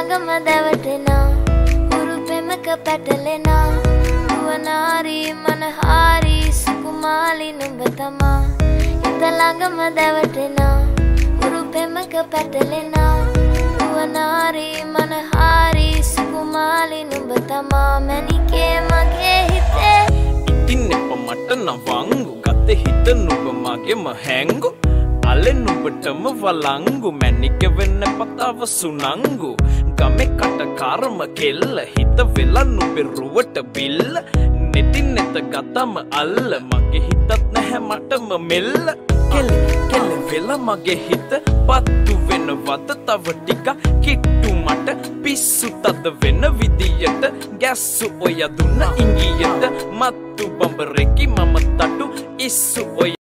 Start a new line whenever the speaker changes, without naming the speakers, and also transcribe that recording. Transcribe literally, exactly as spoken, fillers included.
ළඟම දැවටෙනා උරු පෙමක පැටලෙනා නුවනාරි මනහාරි සුකුමාලි නුඹ තමා හිත ළඟම දැවටෙනා උරු පෙමක පැටලෙනා නුවනාරි මනහාරි සුකුමාලි නුඹ තමා මැනිකේ මගේ හිතේ
ඉතින් එප මට නවංගු ගතේ හිත නුඹ මගේම හැංගු අලෙන් නුඹටම වලංගු මැනික වෙන්න පතාව සුනංගු ගමේ කට කර්ම කෙල්ල හිත වෙලා නුඹේ රුවට බිල්ල නෙතින් නෙත ගතම අල්ල මගේ හිතත් නැහැ මටම මෙල්ල කෙල කෙල වෙලා මගේ හිත පත්තු වෙනවද තව ටික කිට්ටු මට පිස්සු තද වෙන විදියට ගැස්සු ඔය දුන්න ඉංගියට මත්තු බඹරෙකි මම තටු ඉස්සු ඔය